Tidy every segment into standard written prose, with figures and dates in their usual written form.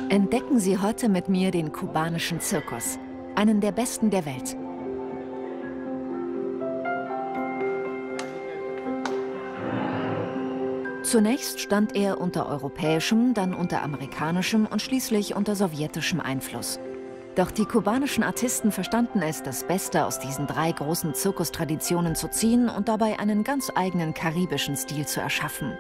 Entdecken Sie heute mit mir den kubanischen Zirkus, einen der besten der Welt. Zunächst stand er unter europäischem, dann unter amerikanischem und schließlich unter sowjetischem Einfluss. Doch die kubanischen Artisten verstanden es, das Beste aus diesen drei großen Zirkustraditionen zu ziehen und dabei einen ganz eigenen karibischen Stil zu erschaffen.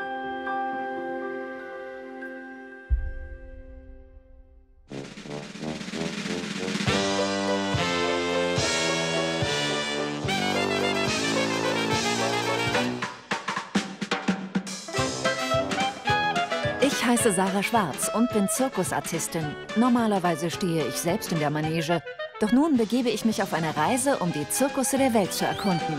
Ich heiße Sarah Schwarz und bin Zirkusartistin. Normalerweise stehe ich selbst in der Manege. Doch nun begebe ich mich auf eine Reise, um die Zirkusse der Welt zu erkunden.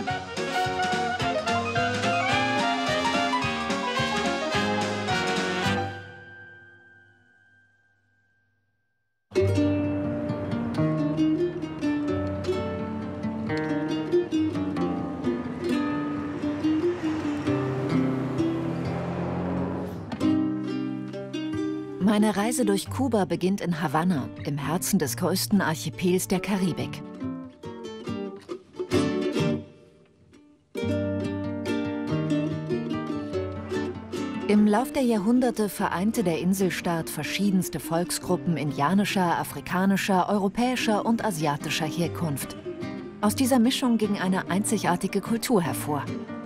Meine Reise durch Kuba beginnt in Havanna, im Herzen des größten Archipels der Karibik. Im Lauf der Jahrhunderte vereinte der Inselstaat verschiedenste Volksgruppen indianischer, afrikanischer, europäischer und asiatischer Herkunft. Aus dieser Mischung ging eine einzigartige Kultur hervor.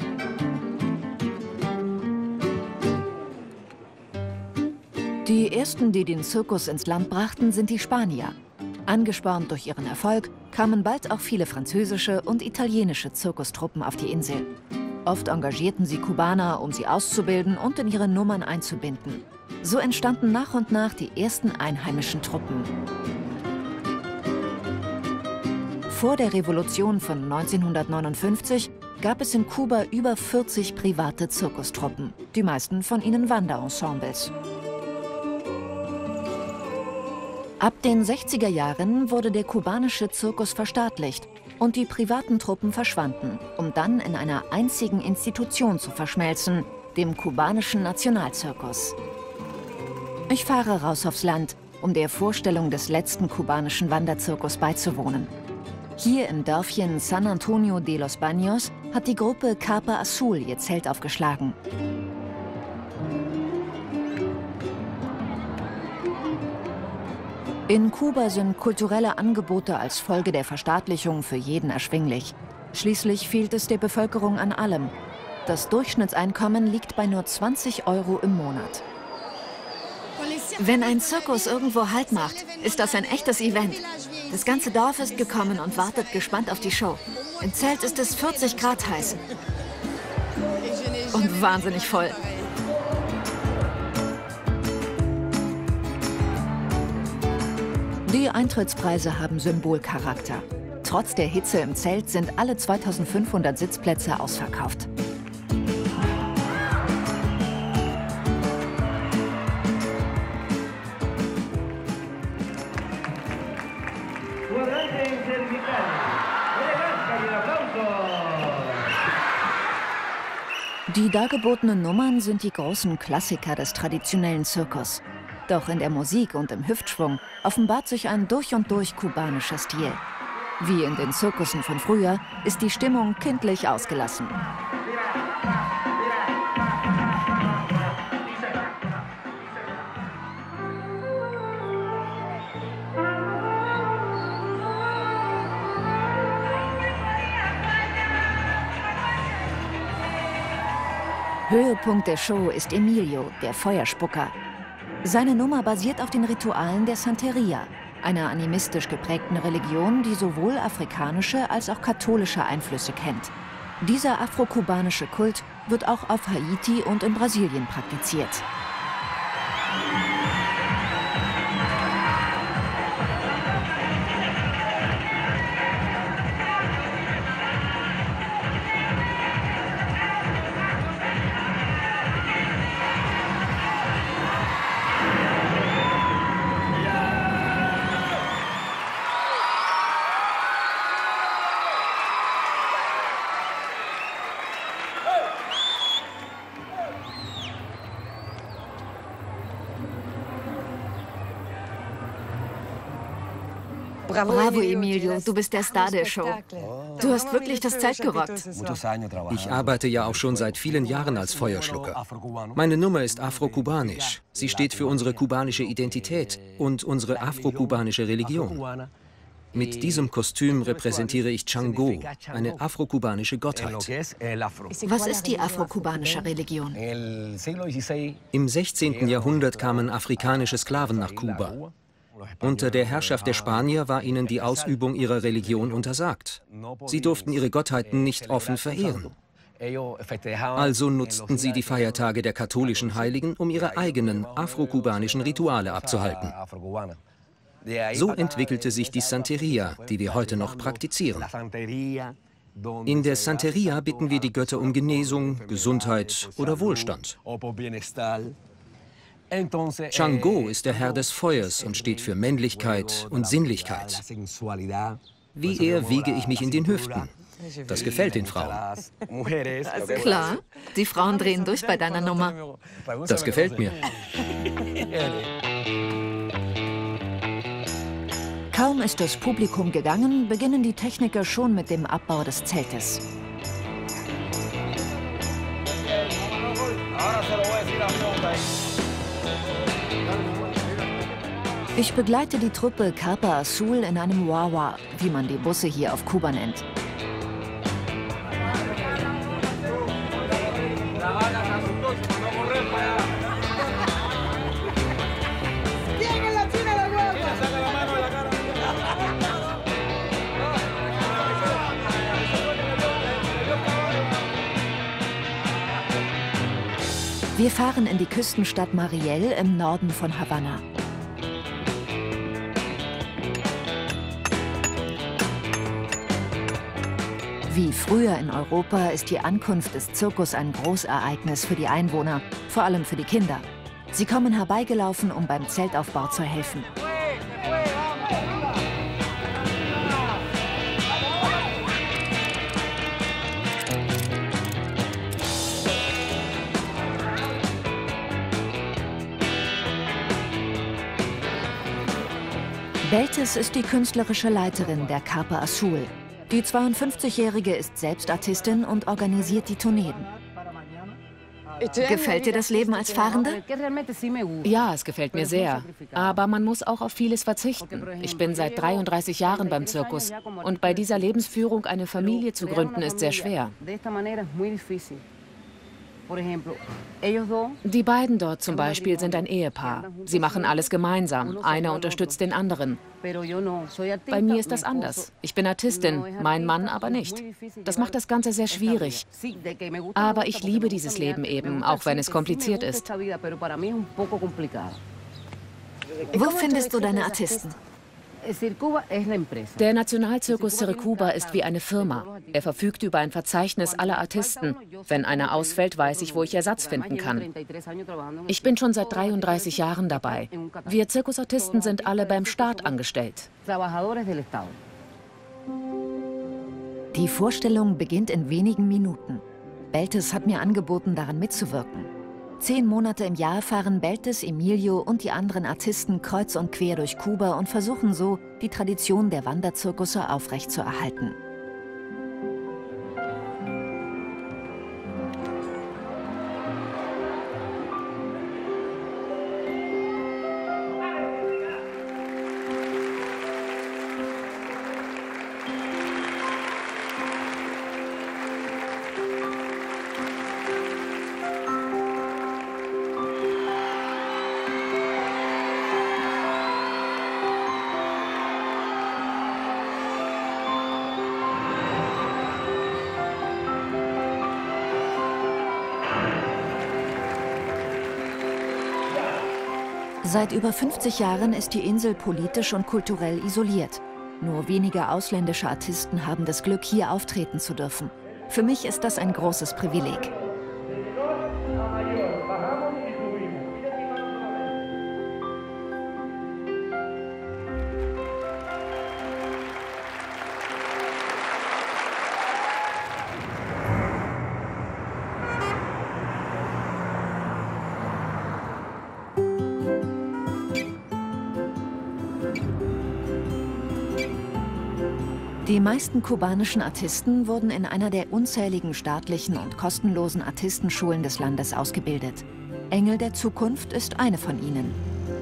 Die ersten, die den Zirkus ins Land brachten, sind die Spanier. Angespornt durch ihren Erfolg kamen bald auch viele französische und italienische Zirkustruppen auf die Insel. Oft engagierten sie Kubaner, um sie auszubilden und in ihre Nummern einzubinden. So entstanden nach und nach die ersten einheimischen Truppen. Vor der Revolution von 1959 gab es in Kuba über 40 private Zirkustruppen, die meisten von ihnen Wanderensembles. Ab den 60er Jahren wurde der kubanische Zirkus verstaatlicht und die privaten Truppen verschwanden, um dann in einer einzigen Institution zu verschmelzen, dem kubanischen Nationalzirkus. Ich fahre raus aufs Land, um der Vorstellung des letzten kubanischen Wanderzirkus beizuwohnen. Hier im Dörfchen San Antonio de los Baños hat die Gruppe Carpa Azul ihr Zelt aufgeschlagen. In Kuba sind kulturelle Angebote als Folge der Verstaatlichung für jeden erschwinglich. Schließlich fehlt es der Bevölkerung an allem. Das Durchschnittseinkommen liegt bei nur 20 € im Monat. Wenn ein Zirkus irgendwo Halt macht, ist das ein echtes Event. Das ganze Dorf ist gekommen und wartet gespannt auf die Show. Im Zelt ist es 40 Grad heiß. Und wahnsinnig voll. Die Eintrittspreise haben Symbolcharakter. Trotz der Hitze im Zelt sind alle 2500 Sitzplätze ausverkauft. Die dargebotenen Nummern sind die großen Klassiker des traditionellen Zirkus. Doch in der Musik und im Hüftschwung offenbart sich ein durch und durch kubanischer Stil. Wie in den Zirkussen von früher ist die Stimmung kindlich ausgelassen. Höhepunkt der Show ist Emilio, der Feuerspucker. Seine Nummer basiert auf den Ritualen der Santeria, einer animistisch geprägten Religion, die sowohl afrikanische als auch katholische Einflüsse kennt. Dieser afrokubanische Kult wird auch auf Haiti und in Brasilien praktiziert. Bravo, Emilio, du bist der Star der Show. Du hast wirklich das Zelt gerockt. Ich arbeite ja auch schon seit vielen Jahren als Feuerschlucker. Meine Nummer ist afro-kubanisch. Sie steht für unsere kubanische Identität und unsere afro-kubanische Religion. Mit diesem Kostüm repräsentiere ich Chango, eine afro-kubanische Gottheit. Was ist die afro-kubanische Religion? Im 16. Jahrhundert kamen afrikanische Sklaven nach Kuba. Unter der Herrschaft der Spanier war ihnen die Ausübung ihrer Religion untersagt. Sie durften ihre Gottheiten nicht offen verehren. Also nutzten sie die Feiertage der katholischen Heiligen, um ihre eigenen afro-kubanischen Rituale abzuhalten. So entwickelte sich die Santeria, die wir heute noch praktizieren. In der Santeria bitten wir die Götter um Genesung, Gesundheit oder Wohlstand. Chango ist der Herr des Feuers und steht für Männlichkeit und Sinnlichkeit. Wie er wiege ich mich in den Hüften. Das gefällt den Frauen. Klar, die Frauen drehen durch bei deiner Nummer. Das gefällt mir. Kaum ist das Publikum gegangen, beginnen die Techniker schon mit dem Abbau des Zeltes. Ich begleite die Truppe Carpa Azul in einem Wawa, wie man die Busse hier auf Kuba nennt. Wir fahren in die Küstenstadt Mariel im Norden von Havanna. Wie früher in Europa ist die Ankunft des Zirkus ein Großereignis für die Einwohner, vor allem für die Kinder. Sie kommen herbeigelaufen, um beim Zeltaufbau zu helfen. Beltes ist die künstlerische Leiterin der Carpa Azul. Die 52-Jährige ist selbst Artistin und organisiert die Tourneen. Gefällt dir das Leben als Fahrende? Ja, es gefällt mir sehr. Aber man muss auch auf vieles verzichten. Ich bin seit 33 Jahren beim Zirkus. Und bei dieser Lebensführung eine Familie zu gründen, ist sehr schwer. Die beiden dort zum Beispiel sind ein Ehepaar. Sie machen alles gemeinsam. Einer unterstützt den anderen. Bei mir ist das anders. Ich bin Artistin, mein Mann aber nicht. Das macht das Ganze sehr schwierig. Aber ich liebe dieses Leben eben, auch wenn es kompliziert ist. Wo findest du deine Artisten? Der Nationalzirkus Circuba ist wie eine Firma. Er verfügt über ein Verzeichnis aller Artisten. Wenn einer ausfällt, weiß ich, wo ich Ersatz finden kann. Ich bin schon seit 33 Jahren dabei. Wir Zirkusartisten sind alle beim Staat angestellt. Die Vorstellung beginnt in wenigen Minuten. Beltes hat mir angeboten, daran mitzuwirken. 10 Monate im Jahr fahren Beltes, Emilio und die anderen Artisten kreuz und quer durch Kuba und versuchen so, die Tradition der Wanderzirkusse aufrechtzuerhalten. Seit über 50 Jahren ist die Insel politisch und kulturell isoliert. Nur wenige ausländische Artisten haben das Glück, hier auftreten zu dürfen. Für mich ist das ein großes Privileg. Die meisten kubanischen Artisten wurden in einer der unzähligen staatlichen und kostenlosen Artistenschulen des Landes ausgebildet. Engel der Zukunft ist eine von ihnen.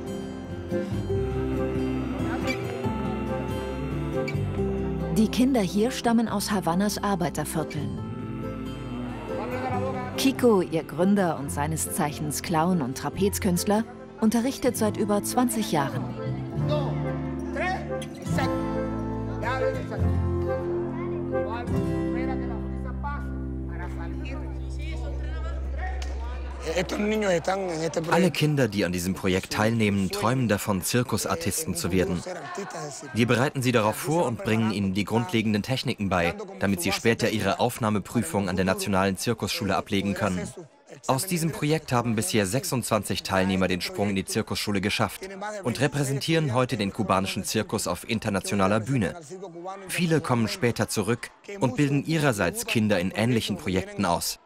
Die Kinder hier stammen aus Havannas Arbeitervierteln. Kiko, ihr Gründer und seines Zeichens Clown und Trapezkünstler, unterrichtet seit über 20 Jahren. Alle Kinder, die an diesem Projekt teilnehmen, träumen davon, Zirkusartisten zu werden. Wir bereiten sie darauf vor und bringen ihnen die grundlegenden Techniken bei, damit sie später ihre Aufnahmeprüfung an der Nationalen Zirkusschule ablegen können. Aus diesem Projekt haben bisher 26 Teilnehmer den Sprung in die Zirkusschule geschafft und repräsentieren heute den kubanischen Zirkus auf internationaler Bühne. Viele kommen später zurück und bilden ihrerseits Kinder in ähnlichen Projekten aus.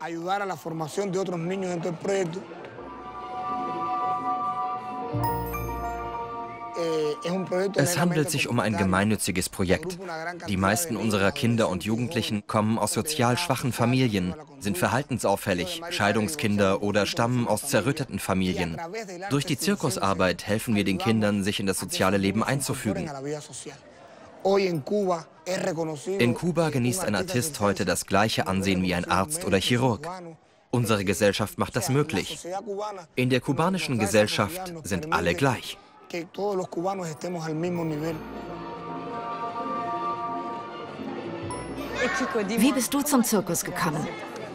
Es handelt sich um ein gemeinnütziges Projekt. Die meisten unserer Kinder und Jugendlichen kommen aus sozial schwachen Familien, sind verhaltensauffällig, Scheidungskinder oder stammen aus zerrütteten Familien. Durch die Zirkusarbeit helfen wir den Kindern, sich in das soziale Leben einzufügen. In Kuba genießt ein Artist heute das gleiche Ansehen wie ein Arzt oder Chirurg. Unsere Gesellschaft macht das möglich. In der kubanischen Gesellschaft sind alle gleich. Wie bist du zum Zirkus gekommen?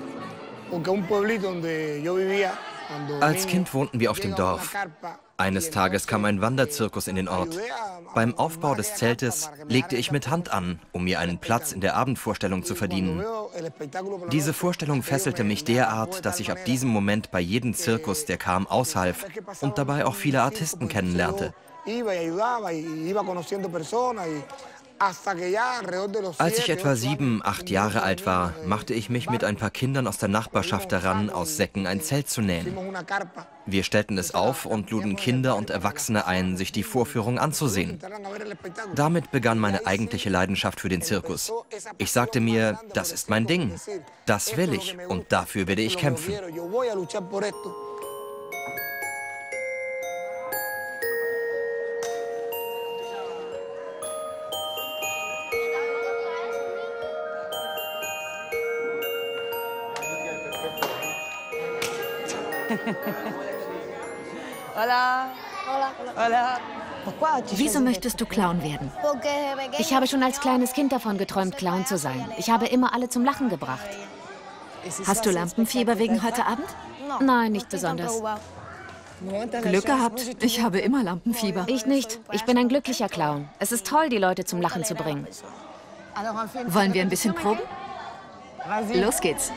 Als Kind wohnten wir auf dem Dorf. Eines Tages kam ein Wanderzirkus in den Ort. Beim Aufbau des Zeltes legte ich mit Hand an, um mir einen Platz in der Abendvorstellung zu verdienen. Diese Vorstellung fesselte mich derart, dass ich ab diesem Moment bei jedem Zirkus, der kam, aushalf und dabei auch viele Artisten kennenlernte. Als ich etwa 7, 8 Jahre alt war, machte ich mich mit ein paar Kindern aus der Nachbarschaft daran, aus Säcken ein Zelt zu nähen. Wir stellten es auf und luden Kinder und Erwachsene ein, sich die Vorführung anzusehen. Damit begann meine eigentliche Leidenschaft für den Zirkus. Ich sagte mir, das ist mein Ding, das will ich und dafür werde ich kämpfen. Wieso möchtest du Clown werden? Ich habe schon als kleines Kind davon geträumt, Clown zu sein. Ich habe immer alle zum Lachen gebracht. Hast du Lampenfieber wegen heute Abend? Nein, nicht besonders. Glück gehabt. Ich habe immer Lampenfieber. Ich nicht. Ich bin ein glücklicher Clown. Es ist toll, die Leute zum Lachen zu bringen. Wollen wir ein bisschen proben? Los geht's.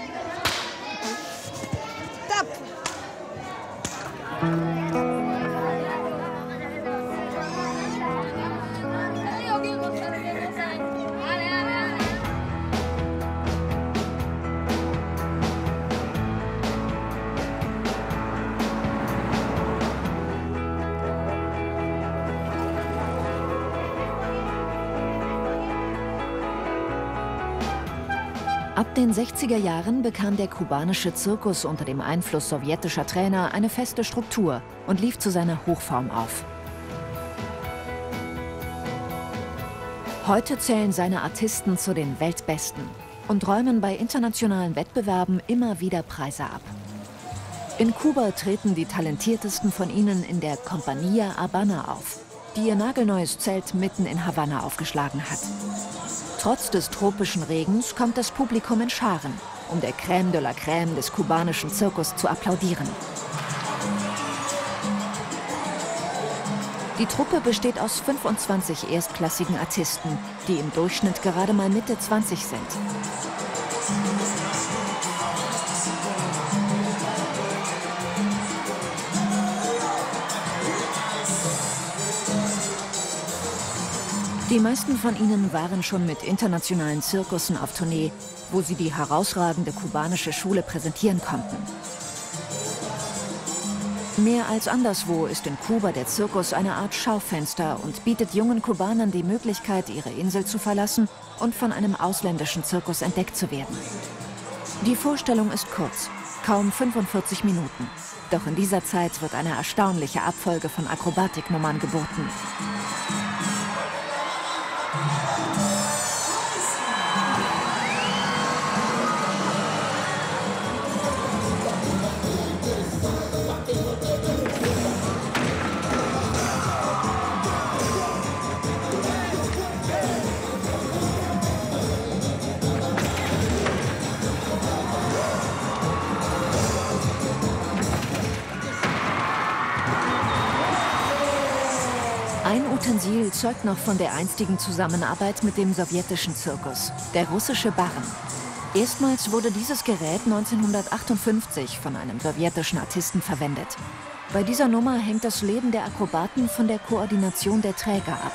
Ab den 60er Jahren bekam der kubanische Zirkus unter dem Einfluss sowjetischer Trainer eine feste Struktur und lief zu seiner Hochform auf. Heute zählen seine Artisten zu den Weltbesten und räumen bei internationalen Wettbewerben immer wieder Preise ab. In Kuba treten die talentiertesten von ihnen in der Compañía Habana auf, die ihr nagelneues Zelt mitten in Havanna aufgeschlagen hat. Trotz des tropischen Regens kommt das Publikum in Scharen, um der Crème de la Crème des kubanischen Zirkus zu applaudieren. Die Truppe besteht aus 25 erstklassigen Artisten, die im Durchschnitt gerade mal Mitte 20 sind. Die meisten von ihnen waren schon mit internationalen Zirkussen auf Tournee, wo sie die herausragende kubanische Schule präsentieren konnten. Mehr als anderswo ist in Kuba der Zirkus eine Art Schaufenster und bietet jungen Kubanern die Möglichkeit, ihre Insel zu verlassen und von einem ausländischen Zirkus entdeckt zu werden. Die Vorstellung ist kurz, kaum 45 Minuten. Doch in dieser Zeit wird eine erstaunliche Abfolge von Akrobatiknummern geboten. Ein Utensil zeugt noch von der einstigen Zusammenarbeit mit dem sowjetischen Zirkus, der russische Barren. Erstmals wurde dieses Gerät 1958 von einem sowjetischen Artisten verwendet. Bei dieser Nummer hängt das Leben der Akrobaten von der Koordination der Träger ab.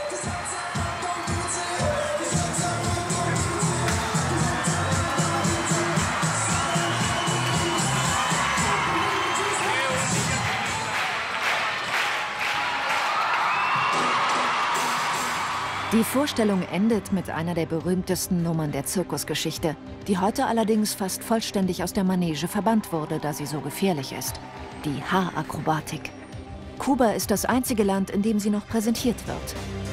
Die Vorstellung endet mit einer der berühmtesten Nummern der Zirkusgeschichte, die heute allerdings fast vollständig aus der Manege verbannt wurde, da sie so gefährlich ist: die Haarakrobatik. Kuba ist das einzige Land, in dem sie noch präsentiert wird.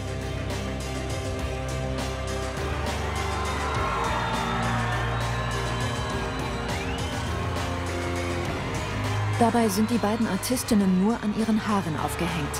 Dabei sind die beiden Artistinnen nur an ihren Haaren aufgehängt.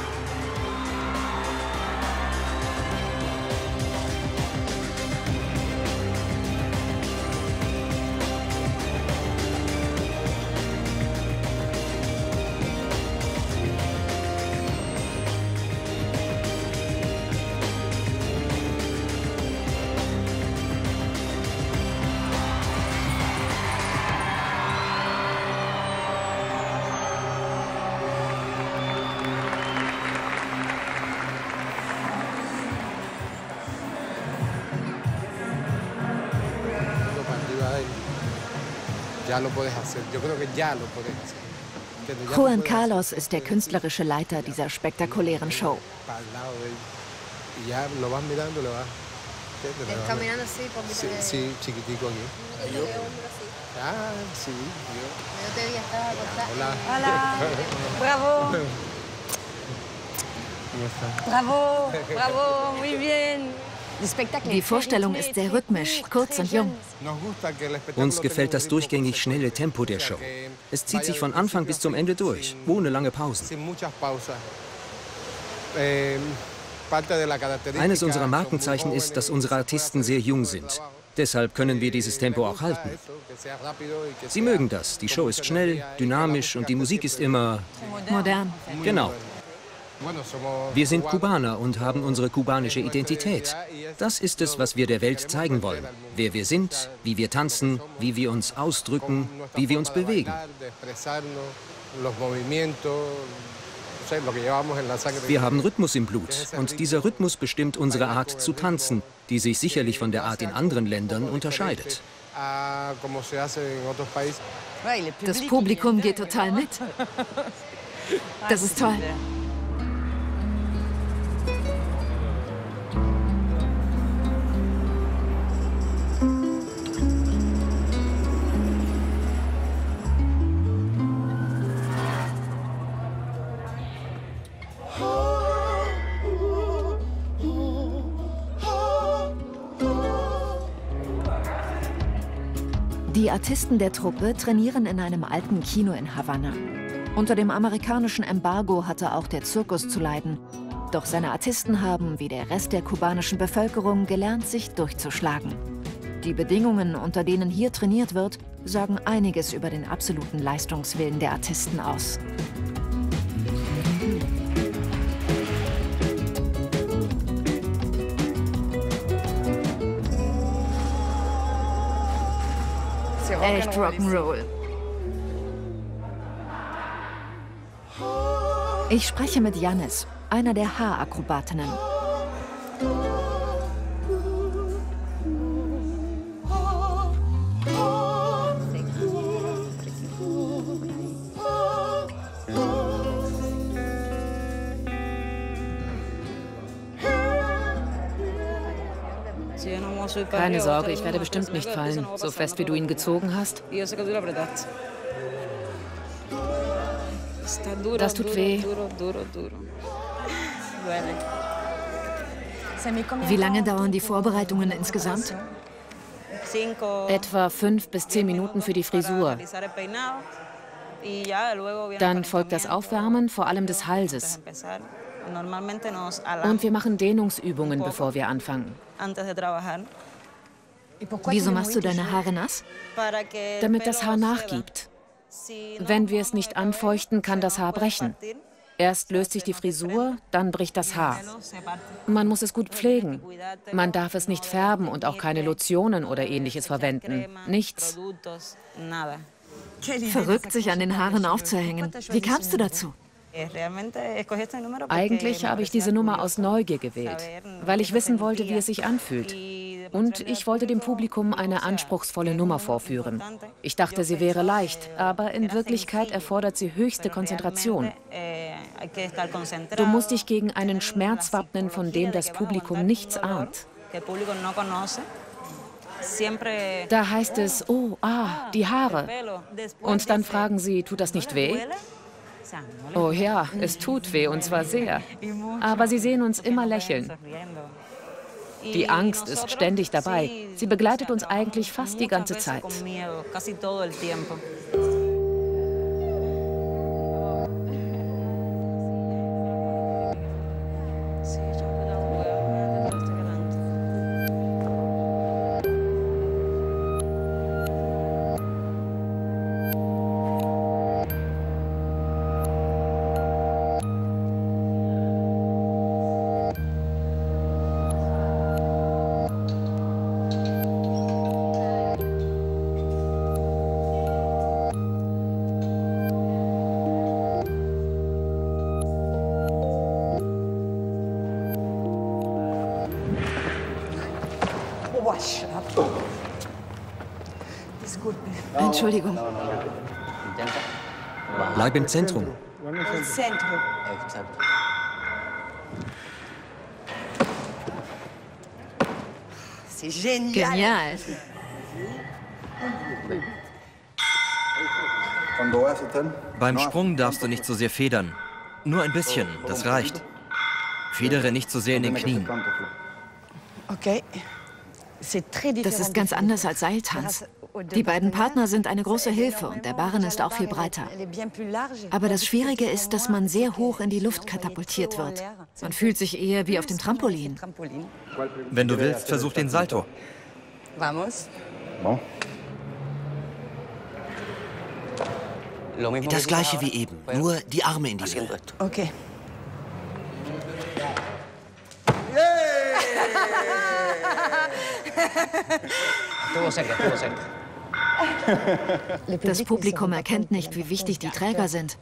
Juan Carlos ist der künstlerische Leiter dieser spektakulären Show. Bravo, bravo, muy bien. Die Vorstellung ist sehr rhythmisch, kurz und jung. Uns gefällt das durchgängig schnelle Tempo der Show. Es zieht sich von Anfang bis zum Ende durch, ohne lange Pausen. Eines unserer Markenzeichen ist, dass unsere Artisten sehr jung sind. Deshalb können wir dieses Tempo auch halten. Sie mögen das. Die Show ist schnell, dynamisch und die Musik ist immer modern. Genau. Wir sind Kubaner und haben unsere kubanische Identität. Das ist es, was wir der Welt zeigen wollen. Wer wir sind, wie wir tanzen, wie wir uns ausdrücken, wie wir uns bewegen. Wir haben Rhythmus im Blut und dieser Rhythmus bestimmt unsere Art zu tanzen, die sich sicherlich von der Art in anderen Ländern unterscheidet. Das Publikum geht total mit. Das ist toll. Die Artisten der Truppe trainieren in einem alten Kino in Havanna. Unter dem amerikanischen Embargo hatte auch der Zirkus zu leiden. Doch seine Artisten haben, wie der Rest der kubanischen Bevölkerung, gelernt, sich durchzuschlagen. Die Bedingungen, unter denen hier trainiert wird, sagen einiges über den absoluten Leistungswillen der Artisten aus. Echt Rock'n'Roll. Ich spreche mit Janis, einer der Haarakrobatinnen. Keine Sorge, ich werde bestimmt nicht fallen, so fest wie du ihn gezogen hast. Das tut weh. Wie lange dauern die Vorbereitungen insgesamt? Etwa 5 bis 10 Minuten für die Frisur. Dann folgt das Aufwärmen, vor allem des Halses. Und wir machen Dehnungsübungen, bevor wir anfangen. Wieso machst du deine Haare nass? Damit das Haar nachgibt. Wenn wir es nicht anfeuchten, kann das Haar brechen. Erst löst sich die Frisur, dann bricht das Haar. Man muss es gut pflegen. Man darf es nicht färben und auch keine Lotionen oder Ähnliches verwenden. Nichts. Verrückt, sich an den Haaren aufzuhängen. Wie kamst du dazu? Eigentlich habe ich diese Nummer aus Neugier gewählt, weil ich wissen wollte, wie es sich anfühlt. Und ich wollte dem Publikum eine anspruchsvolle Nummer vorführen. Ich dachte, sie wäre leicht, aber in Wirklichkeit erfordert sie höchste Konzentration. Du musst dich gegen einen Schmerz wappnen, von dem das Publikum nichts ahnt. Da heißt es, oh, die Haare. Und dann fragen sie, tut das nicht weh? Oh ja, es tut weh, und zwar sehr. Aber sie sehen uns immer lächeln. Die Angst ist ständig dabei. Sie begleitet uns eigentlich fast die ganze Zeit. Entschuldigung. Bleib im Zentrum. Genial. Beim Sprung darfst du nicht so sehr federn. Nur ein bisschen, das reicht. Federe nicht so sehr in den Knien. Das ist ganz anders als Seiltanz. Die beiden Partner sind eine große Hilfe und der Barren ist auch viel breiter. Aber das Schwierige ist, dass man sehr hoch in die Luft katapultiert wird. Man fühlt sich eher wie auf dem Trampolin. Wenn du willst, versuch den Salto. Das gleiche wie eben, nur die Arme in die Höhe. Okay. Das Publikum erkennt nicht, wie wichtig die Träger sind.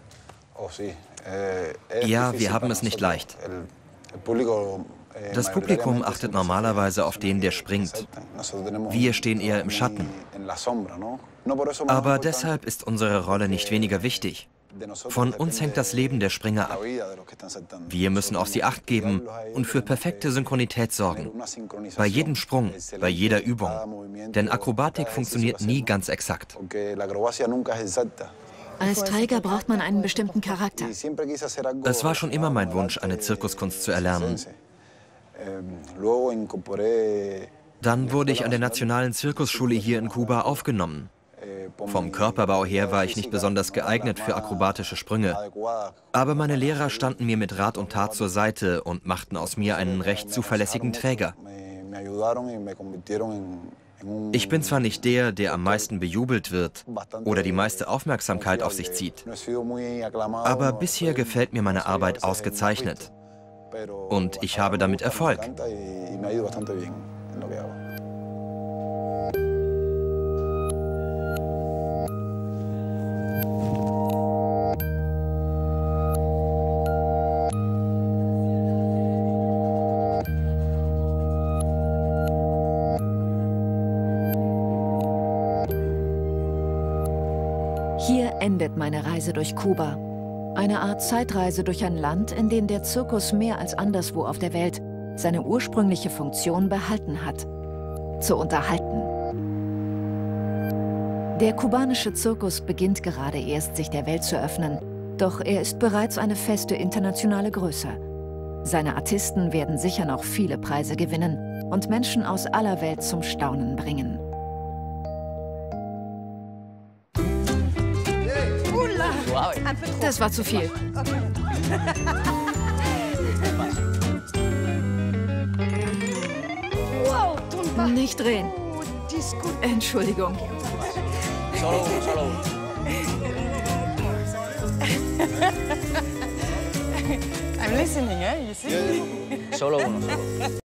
Ja, wir haben es nicht leicht. Das Publikum achtet normalerweise auf den, der springt. Wir stehen eher im Schatten. Aber deshalb ist unsere Rolle nicht weniger wichtig. Von uns hängt das Leben der Springer ab. Wir müssen auf sie Acht geben und für perfekte Synchronität sorgen. Bei jedem Sprung, bei jeder Übung. Denn Akrobatik funktioniert nie ganz exakt. Als Träger braucht man einen bestimmten Charakter. Es war schon immer mein Wunsch, eine Zirkuskunst zu erlernen. Dann wurde ich an der Nationalen Zirkusschule hier in Kuba aufgenommen. Vom Körperbau her war ich nicht besonders geeignet für akrobatische Sprünge. Aber meine Lehrer standen mir mit Rat und Tat zur Seite und machten aus mir einen recht zuverlässigen Träger. Ich bin zwar nicht der, der am meisten bejubelt wird oder die meiste Aufmerksamkeit auf sich zieht, aber bisher gefällt mir meine Arbeit ausgezeichnet. Und ich habe damit Erfolg. Hier endet meine Reise durch Kuba. Eine Art Zeitreise durch ein Land, in dem der Zirkus mehr als anderswo auf der Welt seine ursprüngliche Funktion behalten hat. zu unterhalten. Der kubanische Zirkus beginnt gerade erst, sich der Welt zu öffnen. Doch er ist bereits eine feste internationale Größe. Seine Artisten werden sicher noch viele Preise gewinnen und Menschen aus aller Welt zum Staunen bringen. Das war zu viel. Nicht drehen. Entschuldigung. Solo. I'm listening, you see? Solo uno.